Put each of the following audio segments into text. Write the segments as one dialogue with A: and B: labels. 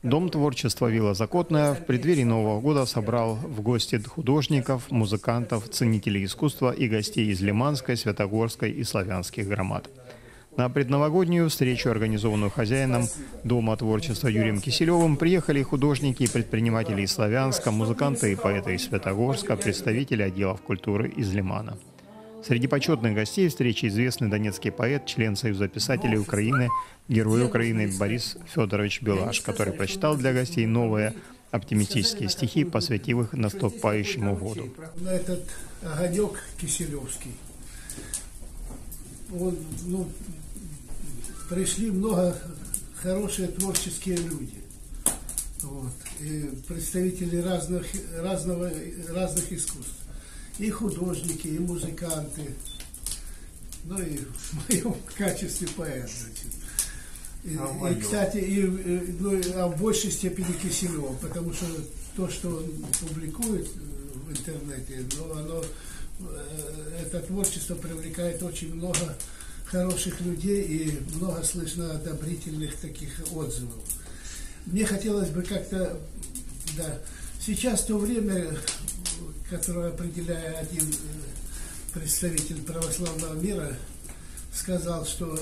A: Дом творчества «Вилла Закотная» в преддверии Нового года собрал в гости художников, музыкантов, ценителей искусства и гостей из Лиманской, Святогорской и Славянских громад. На предновогоднюю встречу, организованную хозяином Дома творчества Юрием Киселевым, приехали художники и предприниматели из Славянска, музыканты и поэты из Святогорска, представители отделов культуры из Лимана. Среди почетных гостей встречи известный донецкий поэт, член Союза писателей Украины, герой Украины Борис Федорович Белаш, который прочитал для гостей новые оптимистические стихи, посвятив их наступающему году.
B: На этот огонек киселевский пришли много хорошие творческие люди. И представители разных искусств. И художники, и музыканты, ну и в моем качестве поэта. И кстати, в большей степени Киселева, потому что то, что он публикует в интернете, это творчество привлекает очень много хороших людей и много слышно одобрительных таких отзывов. Мне хотелось бы как-то, сейчас то время, которое определяя один представитель православного мира, сказал, что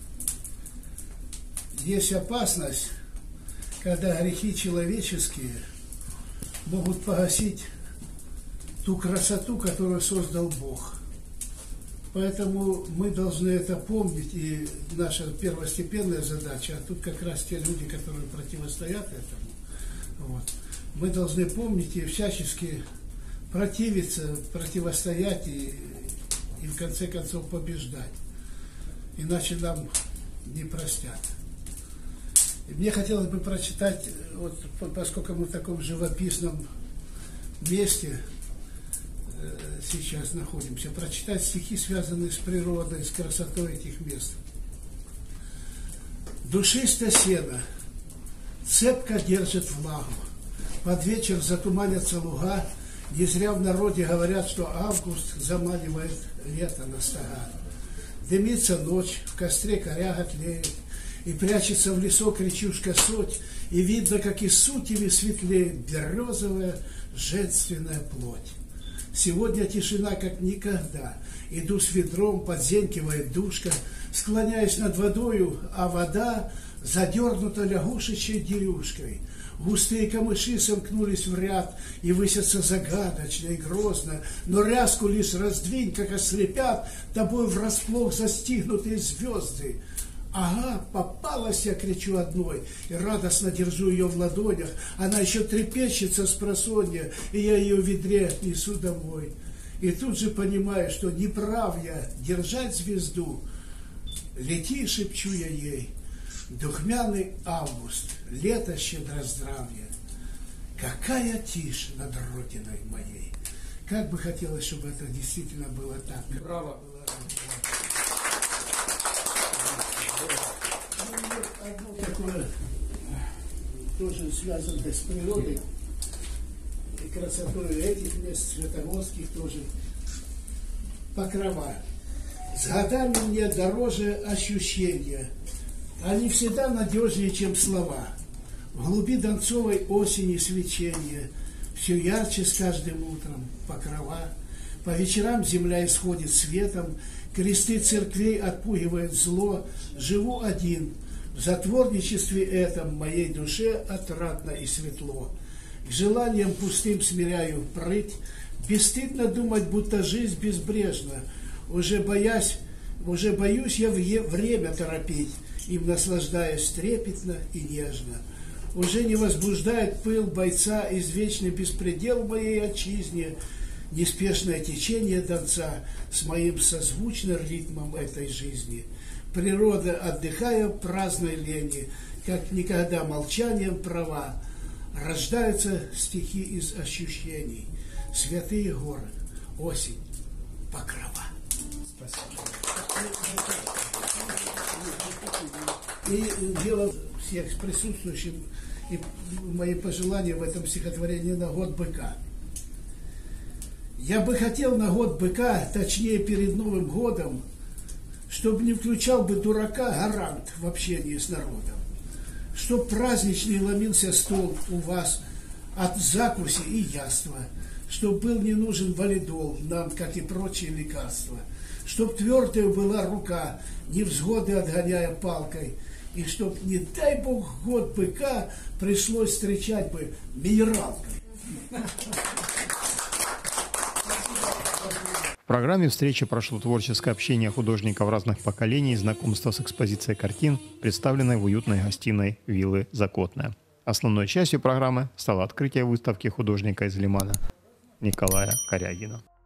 B: есть опасность, когда грехи человеческие могут погасить ту красоту, которую создал Бог. Поэтому мы должны это помнить, и наша первостепенная задача, а тут как раз те люди, которые противостоят этому, мы должны помнить и всячески противиться, противостоять и в конце концов побеждать. Иначе нам не простят. И мне хотелось бы прочитать, поскольку мы в таком живописном месте сейчас находимся, прочитать стихи, связанные с природой, с красотой этих мест. Душисто сено, цепко держит влагу, под вечер затуманятся луга. Не зря в народе говорят, что август заманивает лето на стога. Дымится ночь, в костре коряга тлеет, и прячется в лесок речушка соть, и видно, как из сутьями светлеет березовая женственная плоть. Сегодня тишина, как никогда. Иду с ведром, подзенькивает душка, склоняясь над водою, а вода задернута лягушечьей дерюшкой. Густые камыши сомкнулись в ряд и высятся загадочно и грозно, но ряску лишь раздвинь, как ослепят тобой врасплох застигнутые звезды. Ага, попалась, я кричу одной, и радостно держу ее в ладонях. Она еще трепещется спросонья, и я ее в ведре несу домой. И тут же понимаю, что не прав я держать звезду. Лети, шепчу я ей, духмяный август, лето щедроздравья. Какая тишь над родиной моей. Как бы хотелось, чтобы это действительно было так. Браво было. Одно такое, тоже связанное с природой и красотой этих мест, святогорских тоже. Покрова. С годами мне дороже ощущения. Они всегда надежнее, чем слова. В глуби донцовой осени свечение, все ярче с каждым утром покрова. По вечерам земля исходит светом, кресты церквей отпугивают зло. Живу один, в затворничестве этом моей душе отрадно и светло. К желаниям пустым смиряю прыть, бесстыдно думать, будто жизнь безбрежна. Уже боюсь я время торопить, им наслаждаясь трепетно и нежно. Уже не возбуждает пыл бойца извечный беспредел в моей отчизне, неспешное течение донца с моим созвучным ритмом этой жизни. Природа, отдыхая в праздной лени, как никогда молчанием права, рождаются стихи из ощущений. Святые горы, осень, покрова. Спасибо. И дело всех присутствующих, и мои пожелания в этом стихотворении на год быка. Я бы хотел на год быка, точнее перед Новым годом, чтобы не включал бы дурака гарант в общении с народом. чтоб праздничный ломился стол у вас от закуси и яства, чтоб был не нужен валидол нам, как и прочие лекарства, чтоб твердая была рука, невзгоды отгоняя палкой, и чтоб, не дай бог, год быка пришлось встречать бы минералкой.
A: В программе встречи прошло творческое общение художников разных поколений, знакомство с экспозицией картин, представленной в уютной гостиной виллы «Закотная». Основной частью программы стало открытие выставки художника из Лимана Николая Корягина.